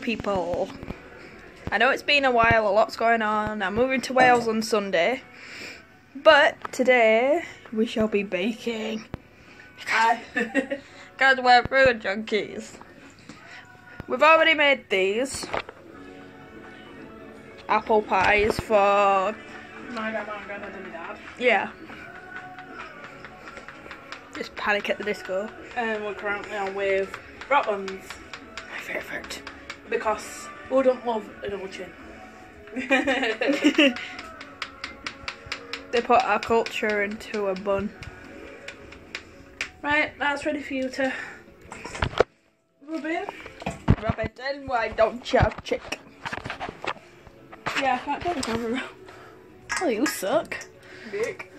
people. I know it's been a while, a lot's going on. I'm moving to Wales on Sunday. But today, we shall be baking. Because we're food junkies. We've already made these. Apple pies for... my grandma and granddad and my dad. Yeah. Just Panic at the Disco. And we're currently on with Rotlands. My favourite. Because who don't love a double chin? They put our culture into a bun. Right, that's ready for you to rub in. Rub it in, why don't you, chick? Yeah, I can't do the camera. Oh, you suck. Dick.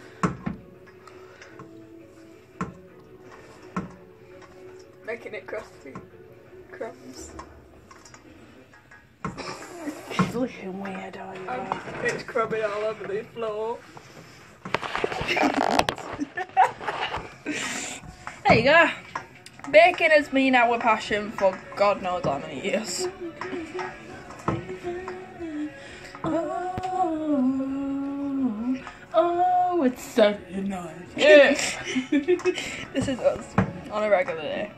Making it crusty. Crumbs. She's looking weird, are you? It's crumbing all over the floor. There you go. Baking has been our passion for God knows how many years. Oh, it's Saturday night. Yeah. This is us on a regular day.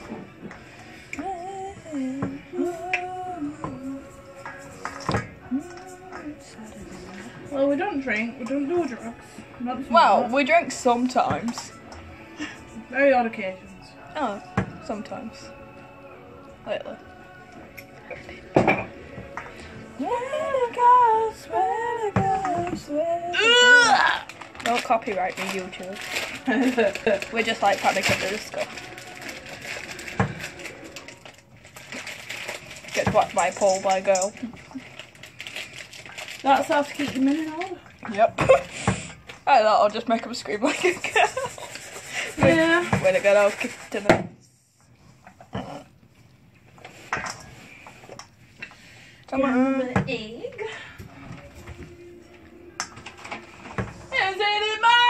Well, we don't drink, we don't do drugs. Well, we drink sometimes. Very odd occasions. Oh, sometimes. Lately. Don't copyright me, YouTube. We're just like Panic at the Disco. Gets whacked by a pole by a girl. That's how to keep your men in order. Yep. I thought I'll just make them scream like a girl. Yeah. When I get all kicked to them. Come on. With an egg. Is it in my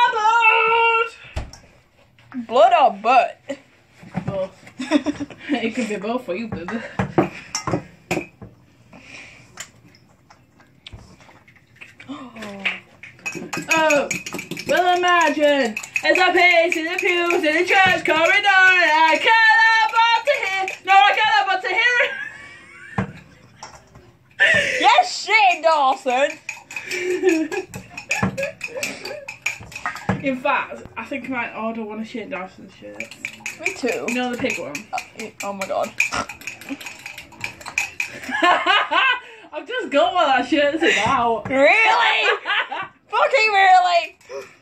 blood? Blood or butt? Both. It can be both for you, baby. Oh, well imagine as I pace in the pews in the church corridor, I cannot but to hear. No, I cannot but to hear. Yes, Shane Dawson. In fact, I think I might order one of Shane Dawson's shirts. Me too. You know the pig one? Oh my god. I've just got what that shirt's about. Really? Fucking really?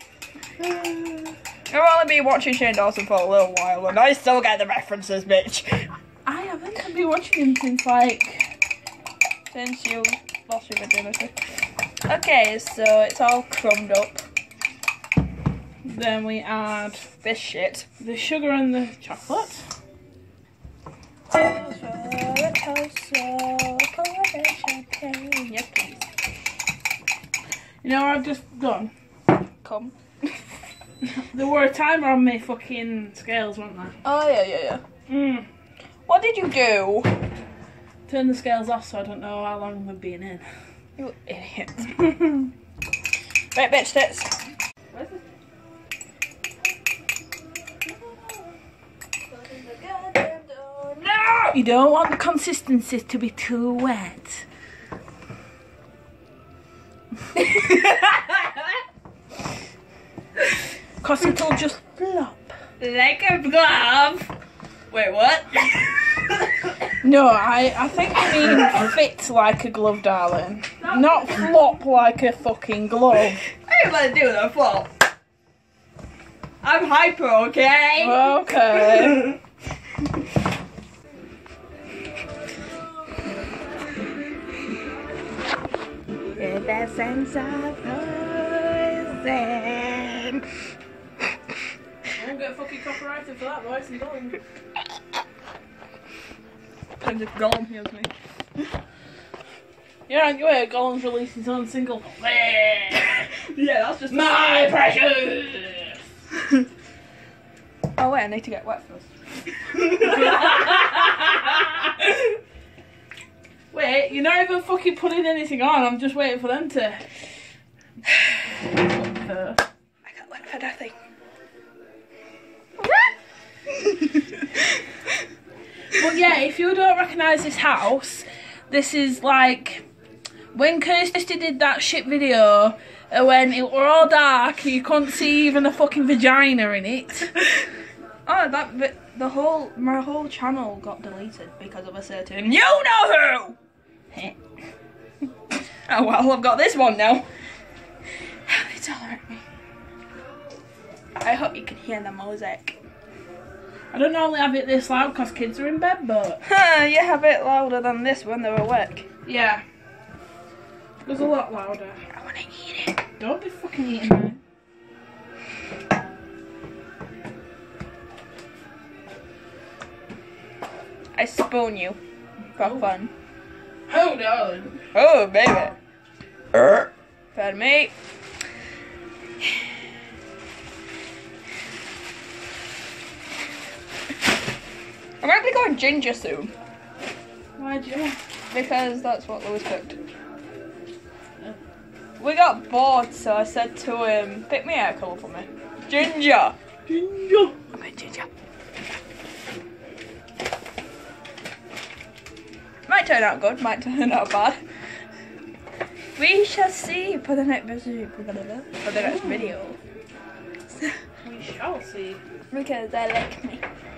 I've only been watching Shane Dawson for a little while and I still get the references, bitch. I haven't. I've been watching him since like... Since you lost your virginity. Okay, so it's all crumbed up. Then we add This shit. the sugar and the chocolate. Yes, please. You know what I've just done? Come. There were a timer on my fucking scales, weren't there? Oh, yeah. Mm. What did you do? Turn the scales off so I don't know how long we've been in. You idiot. Right, bitch, tits. Where's the... No! You don't want the consistency to be too wet. Cause it'll just flop. Like a glove. Wait, what? No, I think I mean fit like a glove, darling. Not flop like a fucking glove. I ain't gonna do the flop. I'm hyper, okay? Okay. With that sense of poison. I won't get fucking copyrighted for that voice and going. Depends if Gollum hears me. Yeah, anyway, Gollum's released his own single. Yeah, that's just My precious! Oh wait, I need to get wet first. Wait, you're not even fucking putting anything on. I'm just waiting for them to. I can't wait for nothing. But yeah, if you don't recognise this house, this is like when Kirsty did that shit video when it were all dark, you couldn't see even a fucking vagina in it. Oh, but my whole channel got deleted because of a certain you know who. Oh well, I've got this one now. It's alright. I hope you can hear the music. I don't normally have it this loud because kids are in bed, but You have it louder than this when they're awake. yeah, there's a lot louder. I want to eat it. Don't be fucking eating mine. I spoon you for fun. Oh, darling. Oh, baby. Pardon me. I'm actually going ginger soon Why'd you? because that's what Lewis cooked. We got bored, so I said to him, pick me out a colour for me. Ginger. Ginger. I made ginger. Might turn out good, might turn out bad. We shall see for the next video. We shall see. Because they like me.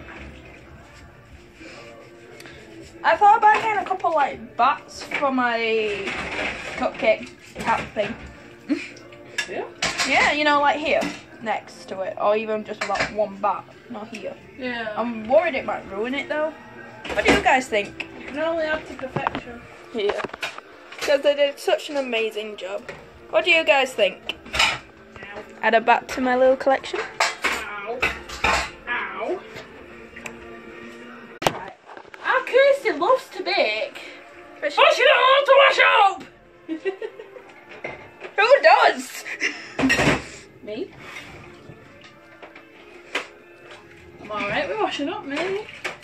I thought about getting a couple like bats for my cupcake cap thing. Yeah? Yeah, you know, like here, next to it, or even just like one bat, not here. Yeah. I'm worried it might ruin it though. What do you guys think? You can only have to perfection. Yeah. Because they did such an amazing job. What do you guys think? Ow. Add a bat to my little collection? Ow. Ow. Right. Our Kirsty loves to bake. But Oh, she don't want to wash up! who does? Me? I'm alright with washing up, me.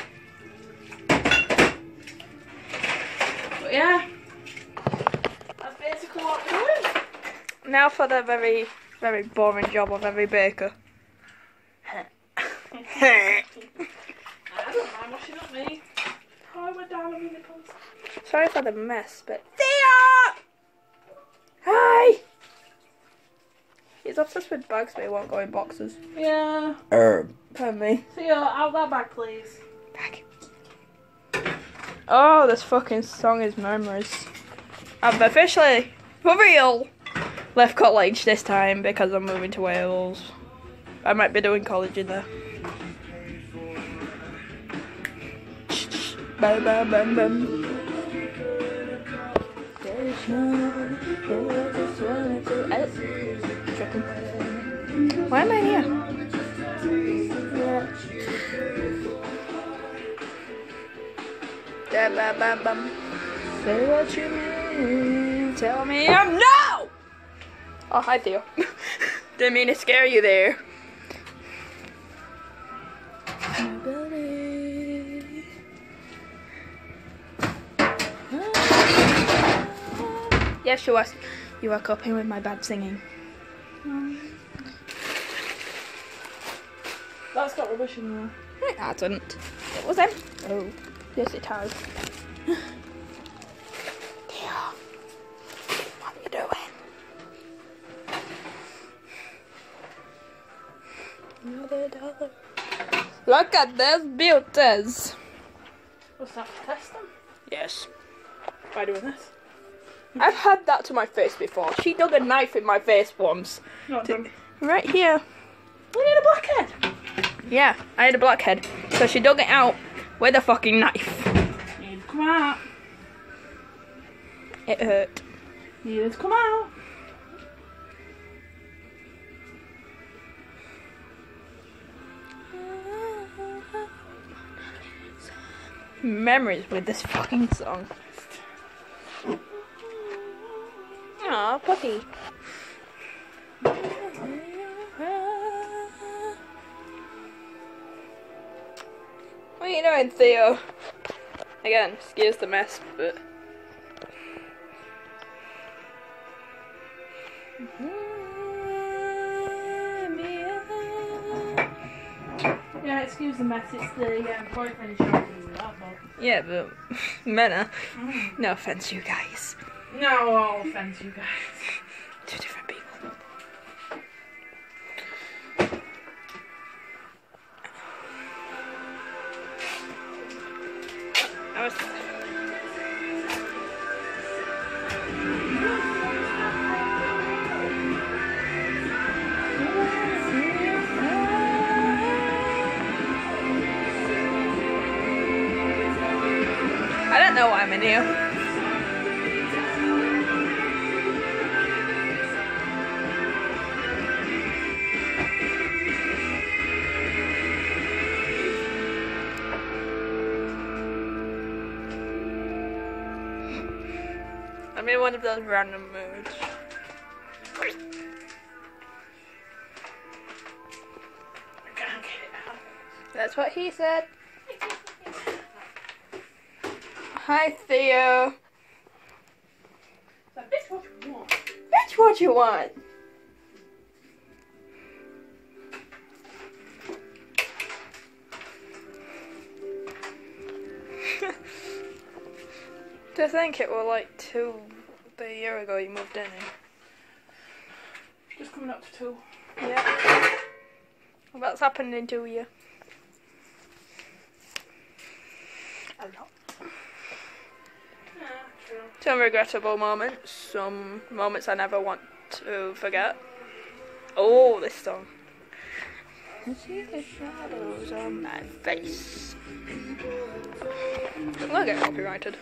But yeah. That's basically what we're doing. Now for the very, very boring job of every baker. I don't mind washing up, me. Oh, I went down on my nipples. Sorry for the mess, but Thea! Hi! He's obsessed with bags, but he won't go in boxes. Yeah. Pardon me. Theo, out that bag, please. Bag. Oh, this fucking song is memories. I've officially, for real, left college this time because I'm moving to Wales. I might be doing college in there. Bam, bam, bam, bam. Why am I here? Bam, bam, bam, bam. Say what you mean. Tell me I'm no! Oh, hi, Theo. Didn't mean to scare you there. Yes, you are copying with my bad singing. That's got rubbish in there. It hasn't. It was him. Oh, yes, it has. Theo, what are you doing? Another dollar. Look at these beauties. What's that, to test them? Yes. By doing this? I've had that to my face before. She dug a knife in my face once. Not done. Right here. We need a blackhead. Yeah, I had a blackhead. So she dug it out with a fucking knife. Need to come out. It hurt. Need to come out. Memories with this fucking song. Aw, puppy. What are you doing, Theo? Again, excuse the mess, but excuse the mess, it's the boyfriend shouting with that, but... Yeah, but men are. No offense, you guys. No, I'll offend you guys. Two different people. I was. I don't know why I'm in here. I'm in one of those random moods. I can't get it out. That's what he said. Hi, Theo. So, bitch, what you want? That's what you want. To think it was like a year ago you moved in. Just coming up to 2. Yeah. What's happened in 2 years? A lot. Yeah, true. Some regrettable moments, some moments I never want to forget. Oh, this song. I see the shadows on my face. I'll get copyrighted.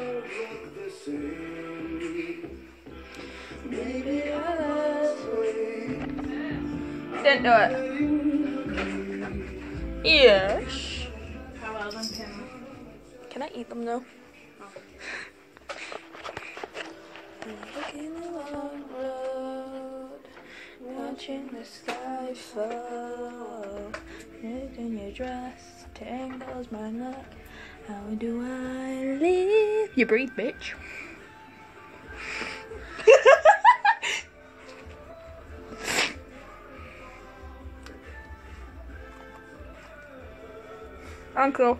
Didn't do it. Yes. How well done, Kim? Can I eat them though? Walking along the road, watching the sky fall. Look in your dress, tangles my neck. How do I live? You breathe, bitch. Uncle.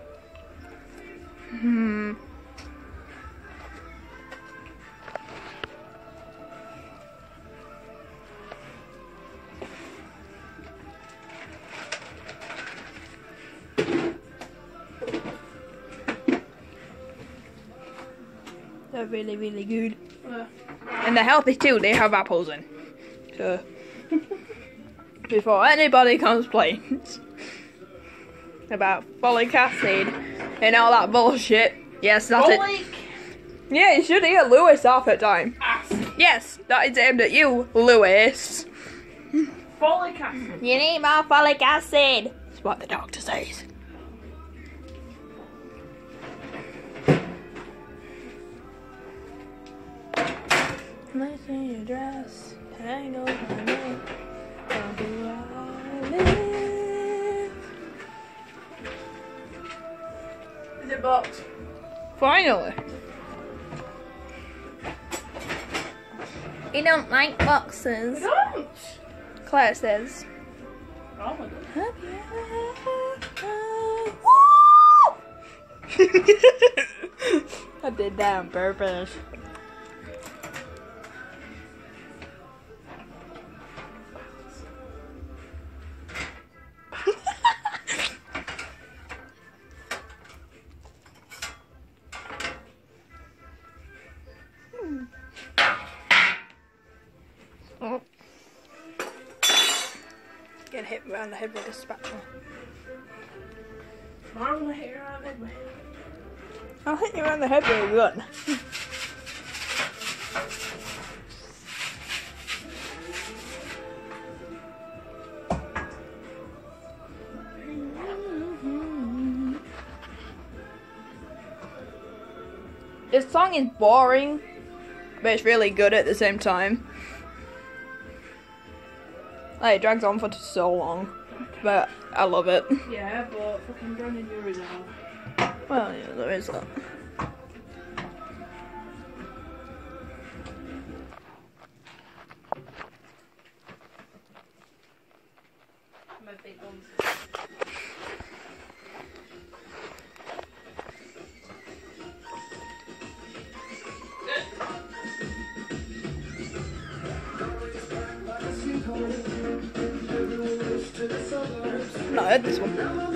They're really, really good. And they're healthy too, they have apples in. So, before anybody complains about folic acid and all that bullshit. Yes, that's it. Yeah, you should hear Lewis half the time. Acid. Yes, that is aimed at you, Lewis. Folic acid. You need more folic acid. That's what the doctor says. Listen your dress, tangled my neck. How do I live? Is it boxed? Finally. You don't like boxes, I don't. Claire says. Oh my god. Have you ever... I did that on purpose. Get hit around the head with a spatula. I'm gonna hit you around the head with. I'll hit you around the head with a gun. This song is boring, but it's really good at the same time. Like, it drags on for so long, but I love it. Yeah, but fucking Brandon, you're a dog. Well, yeah, there is that. My big ones. I've not heard this one.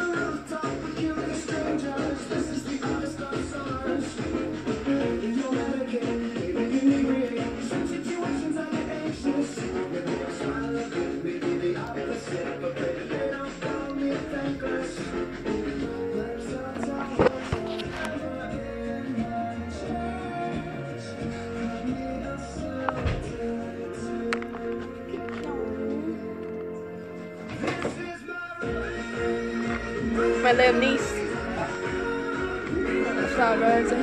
My little niece. That's not Rosie.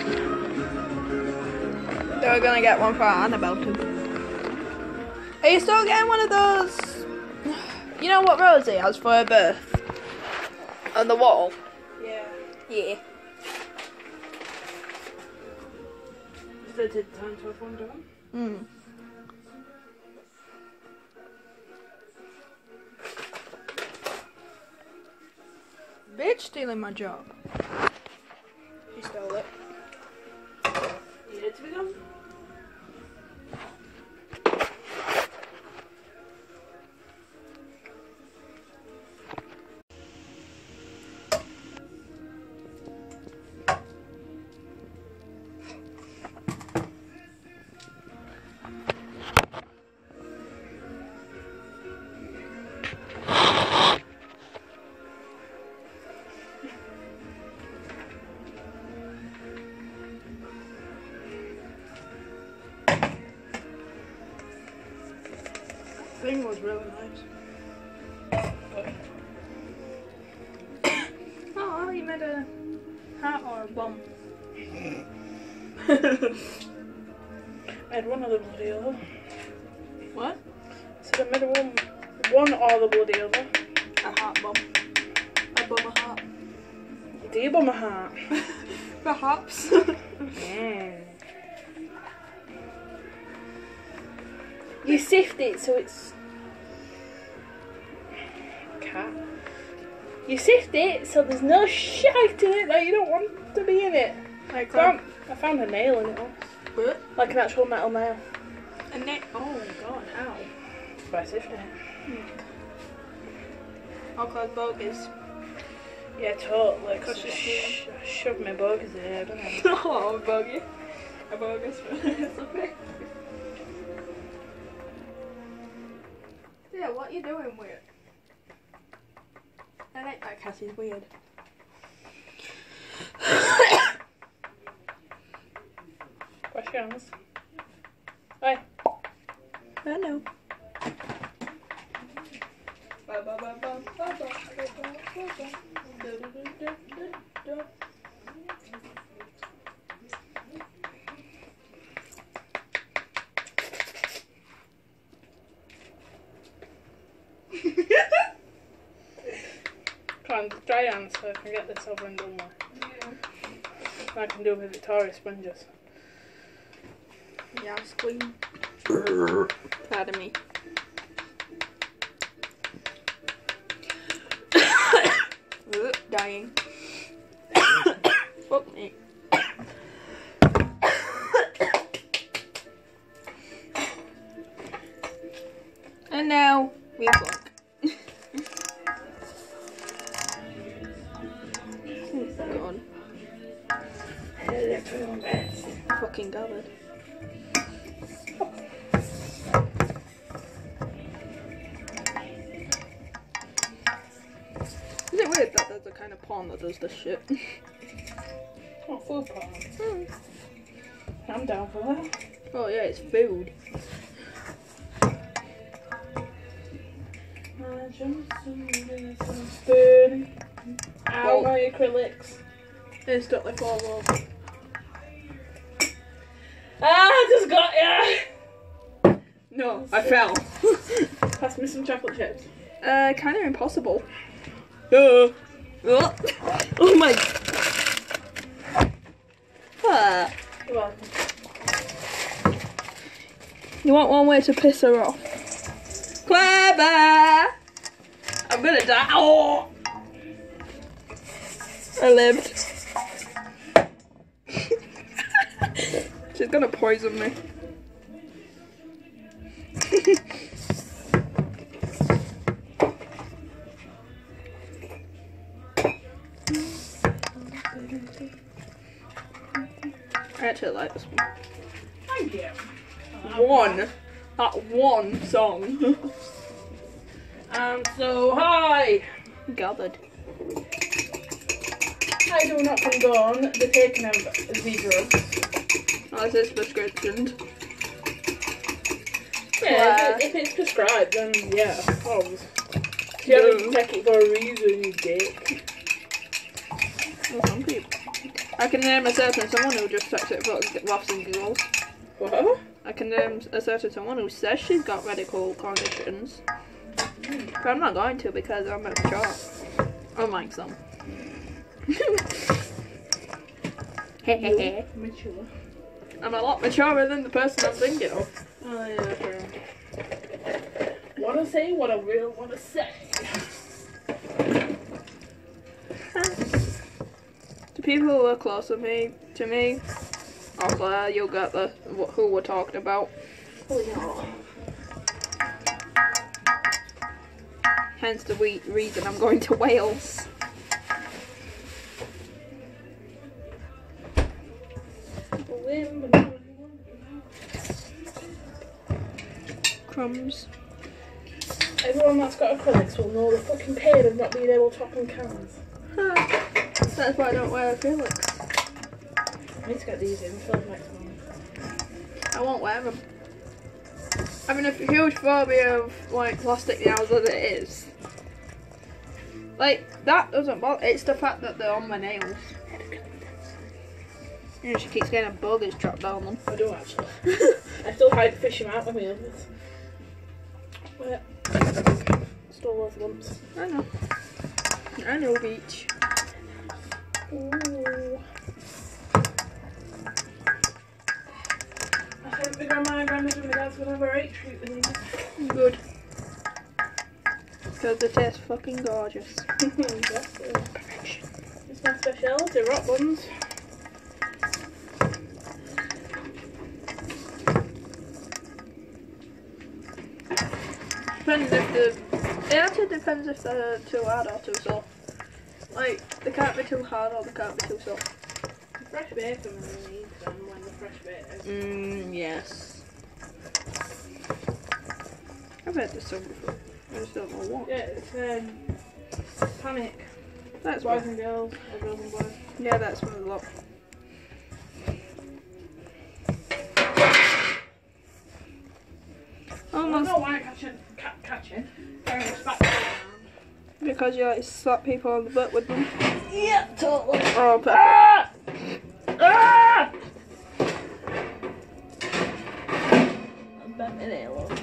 They were gonna get one for Annabelle too. Are you still getting one of those? You know what Rosie has for her birth? On the wall? Yeah. Yeah. Is there time to have one done? Mm. Bitch stealing my job. She stole it. Needed to be done. Thing was really nice. Oh, you made a hat or a bomb. I had one of the bloody other. What? So I made one or the bloody other. A heart bomb. A bomb a heart. Do you bomb a heart? Perhaps. You sift it so it's cat. You sift it so there's no shite in it that you don't want to be in it. Like I found a nail in it once. what? Like an actual metal nail. A neck. Oh god, how? By sifting it. I'll close bogies. Yeah, totally. Cause Because you I shoved my bogies in here, didn't I? Oh, a bogey. A bogus. It's okay. Yeah, what are you doing weird? I like that Cassie's weird. Questions? Hi. I know. Come on, dry hands so I can get this over and done with. Yeah. I can do with Victoria sponges. Yes, queen. Pardon me. Dying. Fuck me. And now we vlog. Gone. Fucking gathered. Is it weird that there's a kind of porn that does this shit? Oh, food porn. I'm down for that. Oh yeah, it's food. Burn. Ow, Well- my acrylics. Instantly fall over. Ah, I just got ya! No, I fell. Pass me some chocolate chips. Kind of impossible. Oh my. Ah. You're welcome. You want one way to piss her off? Clever! I'm gonna die. Oh! I lived. She's gonna poison me. I actually like this one. Thank you. That one song. So, hi. Gathered. I do not condone the taking of the drugs. Oh, this is prescription. Yeah, if it's prescribed, then yeah, obviously. You have to take it for a reason, you dick. Well, some people. I can name a certain someone who just takes it for laughs and giggles. What? I can name a certain someone who says she's got medical conditions. But I'm not going to because I'm mature. Unlike some. Mature. I'm a lot maturer than the person I'm thinking of. Oh yeah, true. Wanna say what I really wanna say. To people who are close to me, or Claire, you'll get who we're talking about. Oh yeah. Hence the reason I'm going to Wales. Crumbs. Everyone that's got acrylics will know the fucking pain of not being able to open cans. That's why I don't wear acrylics. I need to get these in for next month. I won't wear them. I mean, a huge phobia of like plastic nails as it is. Like, that doesn't bother. It's the fact that they're on my nails. You know, she keeps getting boogers trapped down them. I do actually. I still hide fish him out of my others. Where? Still loads of lumps. I know. I know, beach. Ooh. I think the grandma and granddad and the dad's gonna have a right treat with these. Good. Because they taste fucking gorgeous. Exactly. It's my speciality, rock buns. Depends if it actually depends if they're too hard or too soft. Like, they can't be too hard or they can't be too soft. Fresh bacon when we eat them when the fresh bacon. Yes. I've heard this song before. I just don't know what. Yeah, it's Panic. That's Boys one. and girls, or girls and boys. Yeah, that's one a lot. I don't know why catching. Very much back around. Because you like to slap people on the butt with them. Yeah, totally. Oh, perfect. Ah! Ah! I bet my nail off.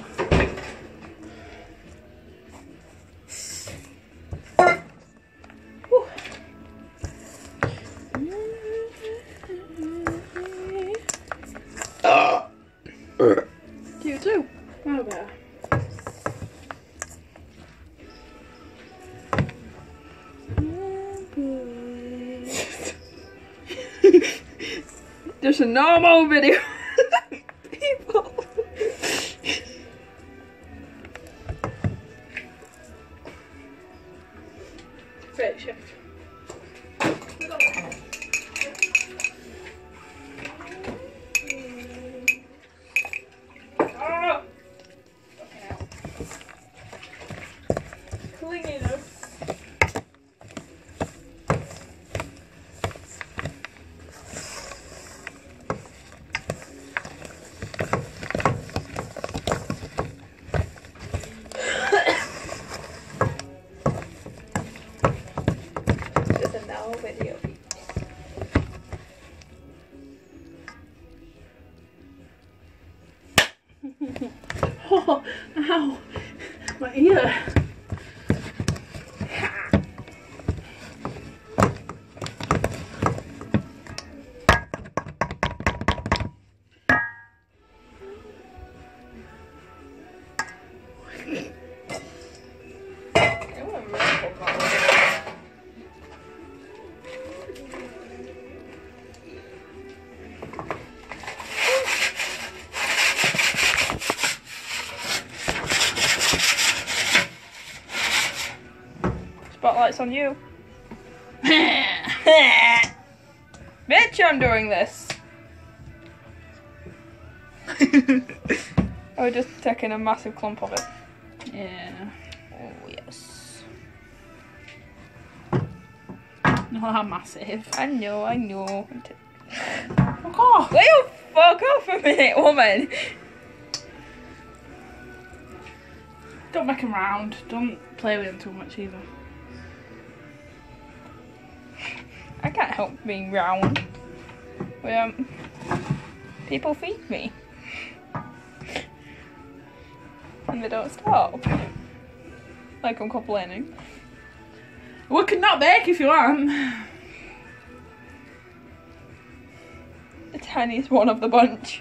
You too. Oh, better. Just a normal video. People. Great shift. Ah! Okay, now. Clingy though. Just a now video. Oh, ow, my ear. Spotlight's on you. Bitch, I'm doing this. I was just taking a massive clump of it. Yeah. Oh, yes. Not that massive. I know. Fuck off. Will you fuck off a minute, woman? Don't make him round. Don't play with him too much either. I can't help being round. People feed me. And they don't stop. Like I'm complaining. We can not bake if you want. The tiniest one of the bunch.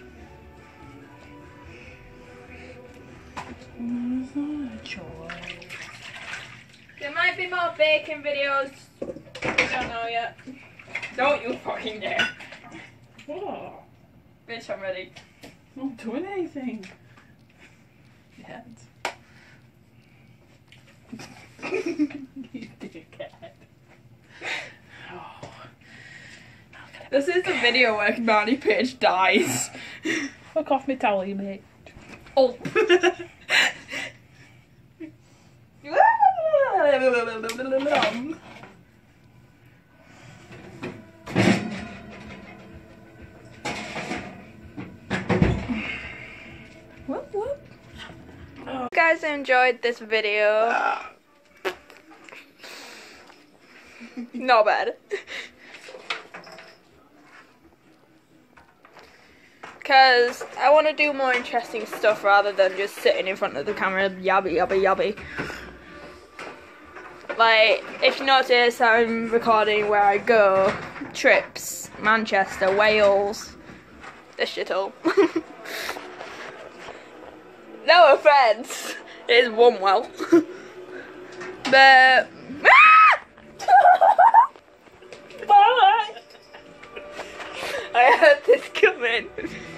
There might be more baking videos. I don't know yet. Don't you fucking dare. What? Bitch, I'm ready. Not doing anything. Yet. You dickhead. Oh. This is the video where Marnie Page dies. Fuck off me towel, you mate. Oh. Whoop, whoop. If you guys enjoyed this video, not bad. Because I want to do more interesting stuff rather than just sitting in front of the camera yabby yabby yabby. Like, if you notice, I'm recording where I go. Trips, Manchester, Wales, this shit all. No offence, it is one well. But... I heard this coming.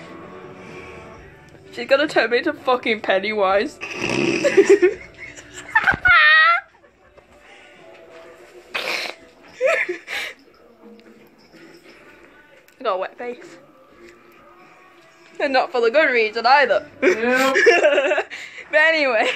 She's gonna turn me into fucking Pennywise. I got a wet face. And not for the good reason either. Yep. But anyway.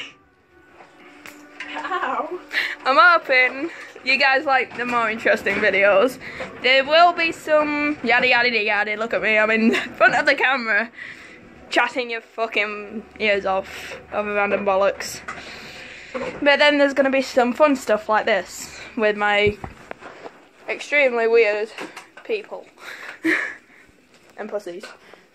Ow. I'm hoping you guys like the more interesting videos. There will be some yada yada yada. Look at me, I'm in front of the camera chatting your fucking ears off over random bollocks. But then there's gonna be some fun stuff like this with my extremely weird people and pussies.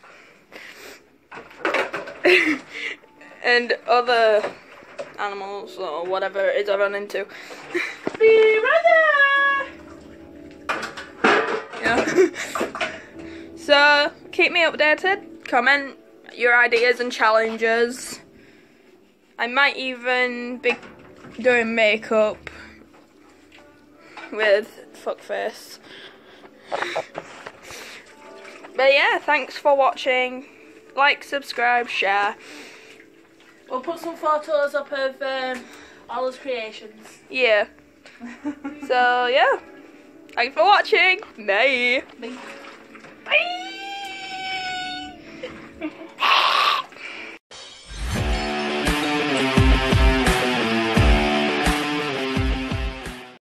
And other animals or whatever it is I run into. Be right there. Yeah. So keep me updated. Comment your ideas and challenges. I might even be doing makeup with fuckface. But yeah, thanks for watching. Like, subscribe, share. We'll put some photos up of all his creations. Yeah. So yeah. Thanks for watching. Bye. Bye. Bye.